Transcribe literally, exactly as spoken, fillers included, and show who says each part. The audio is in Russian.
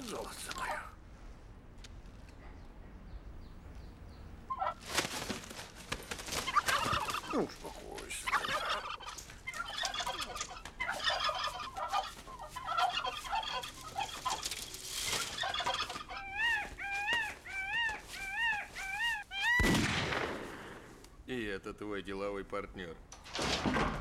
Speaker 1: Золотце мое. Ну, успокойся.
Speaker 2: И это твой деловой партнер.